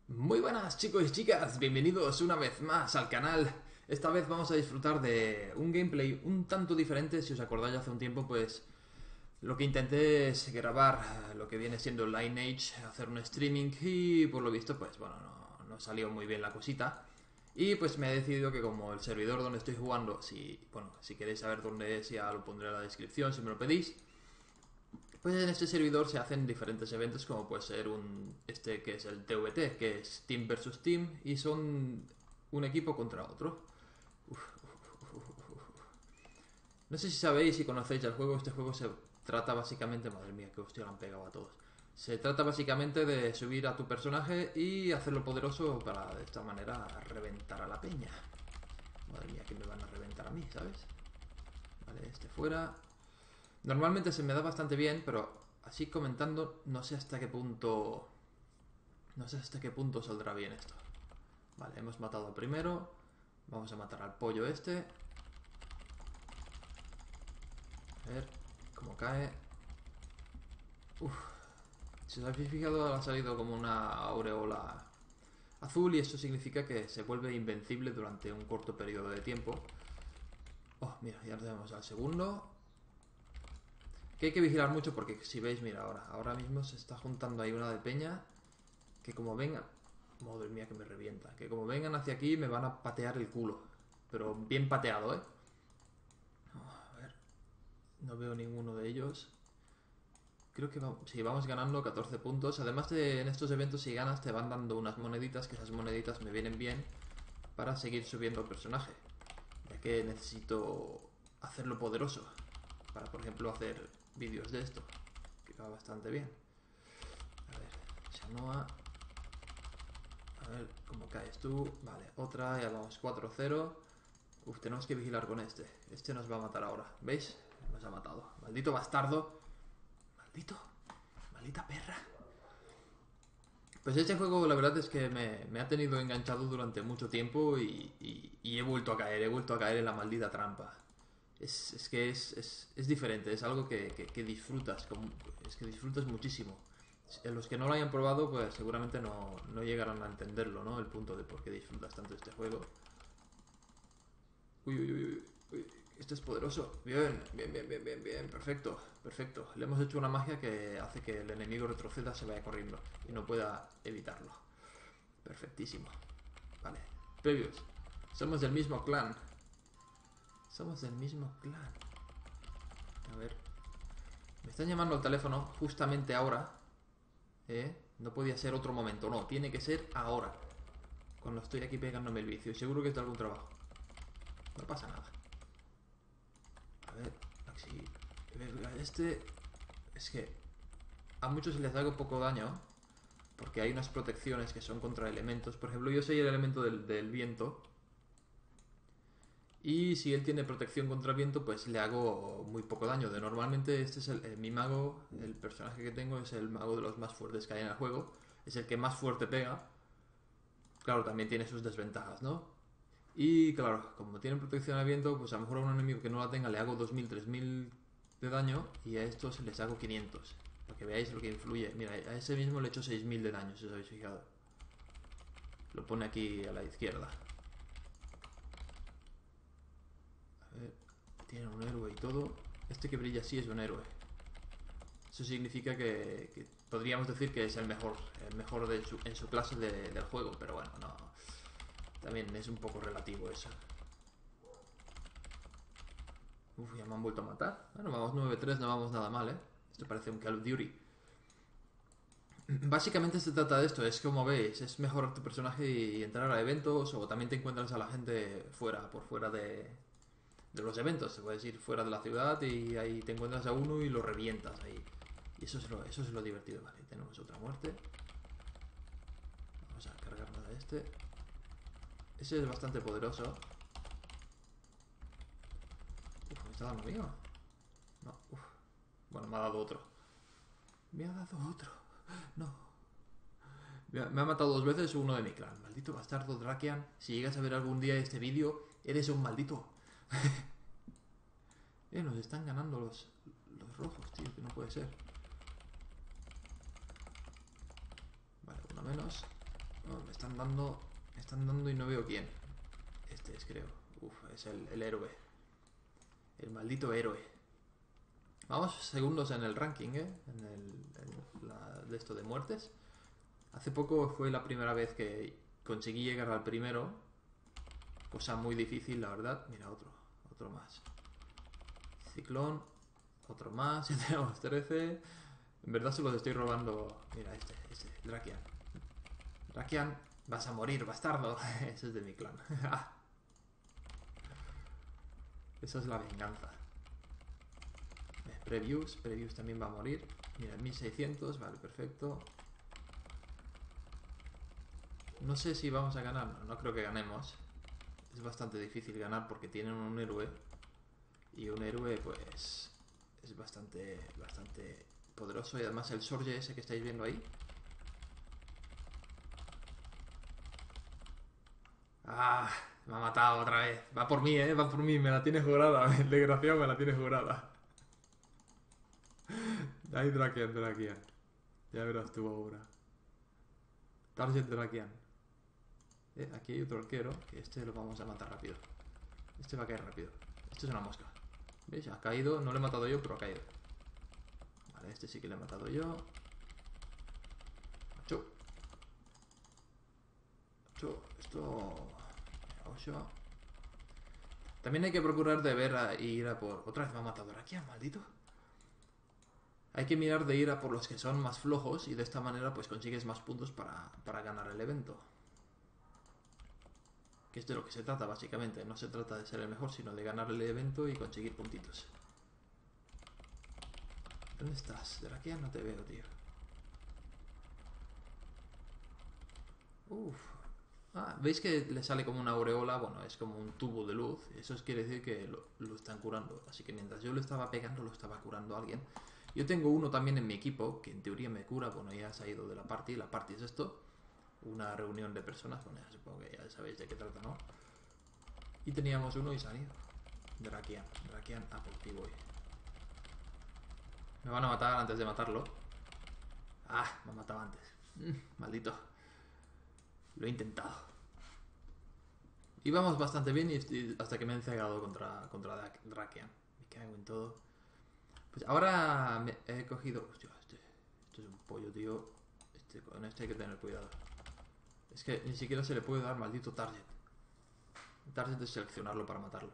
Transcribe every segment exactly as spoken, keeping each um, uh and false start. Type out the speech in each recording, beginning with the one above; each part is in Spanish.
Muy buenas chicos y chicas, bienvenidos una vez más al canal. Esta vez vamos a disfrutar de un gameplay un tanto diferente. Si os acordáis, hace un tiempo pues lo que intenté es grabar lo que viene siendo Lineage, hacer un streaming y por lo visto pues bueno, no, no salió muy bien la cosita. Y pues me he decidido que como el servidor donde estoy jugando, si, bueno, si queréis saber dónde es ya lo pondré en la descripción si me lo pedís. Pues en este servidor se hacen diferentes eventos, como puede ser un este que es el T V T, que es Team versus Team, y son un equipo contra otro. Uf. No sé si sabéis, si conocéis el juego. Este juego se trata básicamente, madre mía, que hostia le han pegado a todos. Se trata básicamente de subir a tu personaje y hacerlo poderoso para de esta manera reventar a la peña. Madre mía, que me van a reventar a mí, ¿sabes? Vale, este fuera. Normalmente se me da bastante bien, pero así comentando, no sé hasta qué punto. No sé hasta qué punto saldrá bien esto. Vale, hemos matado al primero. Vamos a matar al pollo este. A ver cómo cae. Uf. Si os habéis fijado, ha salido como una aureola azul y eso significa que se vuelve invencible durante un corto periodo de tiempo. Oh, mira, ya tenemos al segundo. Que hay que vigilar mucho porque si veis, mira, ahora, ahora mismo se está juntando ahí una de peña. Que como vengan... Madre mía, que me revienta. Que como vengan hacia aquí me van a patear el culo. Pero bien pateado, ¿eh? Oh, a ver. No veo ninguno de ellos. Creo que vamos, sí, vamos ganando catorce puntos. Además de en estos eventos, si ganas, te van dando unas moneditas. Que esas moneditas me vienen bien para seguir subiendo el personaje. Ya que necesito hacerlo poderoso. Para, por ejemplo, hacer vídeos de esto. Que va bastante bien. A ver, Shanoa. A ver cómo caes tú. Vale, otra, ya vamos cuatro cero. Uf, tenemos que vigilar con este. Este nos va a matar ahora. ¿Veis? Nos ha matado. Maldito bastardo. Maldito. Maldita perra. Pues este juego la verdad es que me, me ha tenido enganchado durante mucho tiempo y, y, y he vuelto a caer. He vuelto a caer en la maldita trampa. Es, es que es, es, es diferente. Es algo que, que, que disfrutas. Como, es que disfrutas muchísimo. Los que no lo hayan probado pues seguramente no, no llegarán a entenderlo, ¿no? El punto de por qué disfrutas tanto este juego. Uy, uy, uy, uy. Este es poderoso. Bien, bien, bien, bien, bien, bien. Perfecto, perfecto. Le hemos hecho una magia que hace que el enemigo retroceda, se vaya corriendo y no pueda evitarlo. Perfectísimo. Vale. Previous. Somos del mismo clan. Somos del mismo clan. A ver. Me están llamando al teléfono justamente ahora. ¿Eh? No podía ser otro momento. No, tiene que ser ahora. Cuando estoy aquí pegándome el vicio. Seguro que es de algún trabajo. No pasa nada. A ver, aquí. Este. Es que a muchos les hago poco daño. Porque hay unas protecciones que son contra elementos. Por ejemplo, yo soy el elemento del, del viento. Y si él tiene protección contra el viento, pues le hago muy poco daño. De normalmente este es el, el- mi mago, el personaje que tengo es el mago de los más fuertes que hay en el juego. Es el que más fuerte pega. Claro, también tiene sus desventajas, ¿no? Y claro, como tienen protección al viento, pues a lo mejor a un enemigo que no la tenga le hago dos mil, tres mil de daño y a estos les hago quinientos. Para que veáis lo que influye. Mira, a ese mismo le he hecho seis mil de daño, si os habéis fijado. Lo pone aquí a la izquierda. A ver, tiene un héroe y todo. Este que brilla así es un héroe. Eso significa que, que podríamos decir que es el mejor, el mejor de su, en su clase de, del juego, pero bueno, no. También es un poco relativo eso. Uf, ya me han vuelto a matar. Bueno, vamos nueve tres, no vamos nada mal, ¿eh? Esto parece un Call of Duty. Básicamente se trata de esto, es como veis, es mejorar tu personaje y entrar a eventos o también te encuentras a la gente fuera, por fuera de, de los eventos. Te puedes ir fuera de la ciudad y ahí te encuentras a uno y lo revientas ahí. Y eso es lo, eso es lo divertido. Vale, tenemos otra muerte. Vamos a cargarnos a este. Ese es bastante poderoso. Uf, ¿me está dando mío? No, uf. Bueno, me ha dado otro. Me ha dado otro. No. Me ha, me ha matado dos veces uno de mi clan. Maldito bastardo Drakian. Si llegas a ver algún día este vídeo, eres un maldito. Eh, nos están ganando los, los rojos, tío, que no puede ser. Vale, uno menos. están dando... Me están dando y no veo quién. Este es, creo. Uf, es el, el héroe. El maldito héroe. Vamos segundos en el ranking, ¿eh? En el... En la, de esto de muertes. Hace poco fue la primera vez que conseguí llegar al primero. Cosa muy difícil, la verdad. Mira, otro. Otro más. Ciclón. Otro más. Ya tenemos trece. En verdad se los estoy robando. Mira, este, este. Drakian. Drakian, vas a morir, bastardo. Ese es de mi clan. Esa es la venganza. Previews. Previews también va a morir. Mira, mil seiscientos. Vale, perfecto. No sé si vamos a ganar. No, no creo que ganemos. Es bastante difícil ganar porque tienen un héroe. Y un héroe, pues... Es bastante... Bastante poderoso. Y además el Sorge ese que estáis viendo ahí... ¡Ah! Me ha matado otra vez. Va por mí, ¿eh? Va por mí. Me la tiene jurada. El desgraciado me la tiene jurada. Ahí Drakian, Drakian. Ya verás tú ahora. Target Drakian. Eh, aquí hay otro arquero. Que este lo vamos a matar rápido. Este va a caer rápido. Este es una mosca. ¿Veis? Ha caído. No le he matado yo, pero ha caído. Vale, este sí que le he matado yo. Ocho. Ocho. Esto... ocho. También hay que procurar de ver a ir a por... Otra vez me ha matado Drakian, maldito. Hay que mirar de ir a por los que son más flojos y de esta manera pues consigues más puntos para, para ganar el evento. Que es de lo que se trata básicamente. No se trata de ser el mejor, sino de ganar el evento y conseguir puntitos. ¿Dónde estás? Drakian, no te veo, tío. Uf. Ah, ¿veis que le sale como una aureola? Bueno, es como un tubo de luz. Eso quiere decir que lo, lo están curando. Así que mientras yo lo estaba pegando, lo estaba curando a alguien. Yo tengo uno también en mi equipo, que en teoría me cura. Bueno, ya se ha ido de la party. La party es esto. Una reunión de personas. Bueno, ya supongo que ya sabéis de qué trata, ¿no? Y teníamos uno y se han ido. Drakian. Drakian a por ti voy. Me van a matar antes de matarlo. Ah, me han matado antes. Mm, maldito. Lo he intentado. Íbamos bastante bien y hasta que me he cegado contra, contra Drakian. Me cago en todo. Pues ahora me he cogido... Hostia, este, este es un pollo, tío. Este, con este hay que tener cuidado. Es que ni siquiera se le puede dar maldito target. El target es seleccionarlo para matarlo.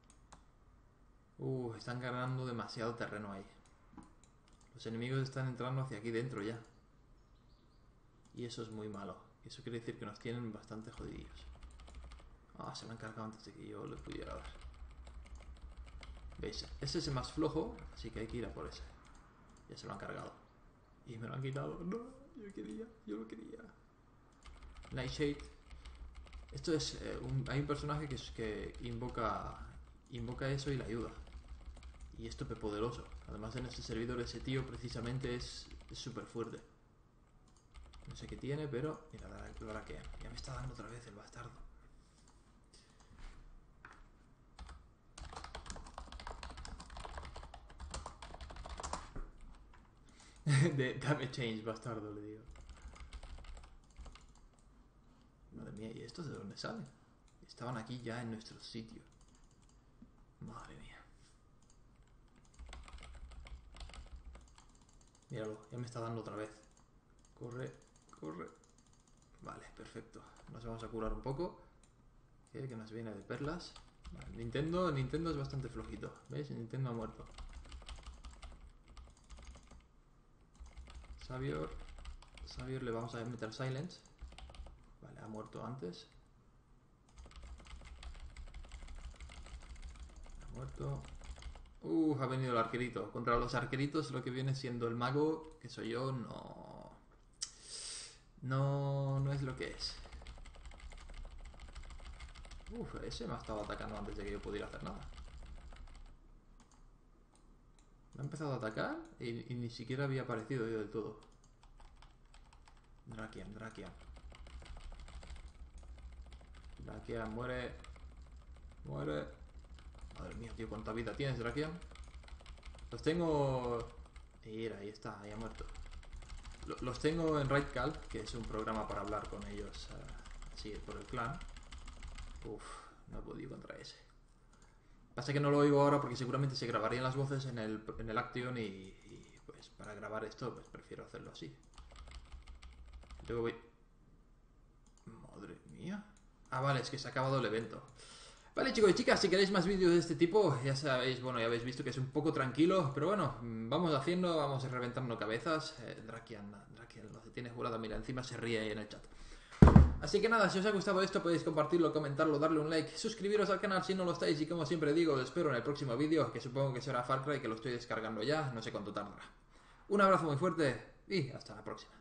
Uh, están ganando demasiado terreno ahí. Los enemigos están entrando hacia aquí dentro ya. Y eso es muy malo. Eso quiere decir que nos tienen bastante jodidillos. Ah, se lo han cargado antes de que yo le pudiera dar. ¿Veis? Ese es el más flojo, así que hay que ir a por ese. Ya se lo han cargado. Y me lo han quitado. No, yo quería, yo lo quería. Nightshade. Esto es... Eh, un, hay un personaje que, es, que invoca invoca eso y le ayuda. Y es tope poderoso. Además en este servidor ese tío precisamente es súper fuerte. No sé qué tiene, pero... Mira, ahora que ya me está dando otra vez el bastardo. De, dame change, bastardo, le digo. Madre mía, ¿y estos de dónde salen? Estaban aquí ya en nuestro sitio. Madre mía. Míralo, ya me está dando otra vez. Corre, corre. Vale, perfecto. Nos vamos a curar un poco. Que nos viene de perlas. Vale, Nintendo, Nintendo es bastante flojito. ¿Veis? Nintendo ha muerto. Xavier. Xavier le vamos a meter silence. Vale, ha muerto antes. Ha muerto. Uh, ha venido el arquerito. Contra los arqueritos lo que viene siendo el mago, que soy yo, no... No, no es lo que es. Uf, ese me ha estado atacando antes de que yo pudiera hacer nada. Me ha empezado a atacar y, y ni siquiera había aparecido yo del todo. Drakian, Drakian. Drakian, muere. Muere. Madre mía, tío, ¿cuánta vida tienes, Drakian? Los tengo... Mira, ahí está, ahí ha muerto. Los tengo en RaidCalc, que es un programa para hablar con ellos uh, así por el clan. Uf, no he podido contra ese. Pasa que no lo oigo ahora porque seguramente se grabarían las voces en el, en el Action y, y pues para grabar esto pues prefiero hacerlo así. Luego voy... Madre mía. Ah, vale, es que se ha acabado el evento. Vale, chicos y chicas, si queréis más vídeos de este tipo, ya sabéis, bueno, ya habéis visto que es un poco tranquilo, pero bueno, vamos haciendo, vamos reventando cabezas. Eh, Drakian, Drakian lo tiene jurado, mira, encima se ríe ahí en el chat. Así que nada, si os ha gustado esto podéis compartirlo, comentarlo, darle un like, suscribiros al canal si no lo estáis y como siempre digo, os espero en el próximo vídeo, que supongo que será Far Cry, que lo estoy descargando ya, no sé cuánto tardará. Un abrazo muy fuerte y hasta la próxima.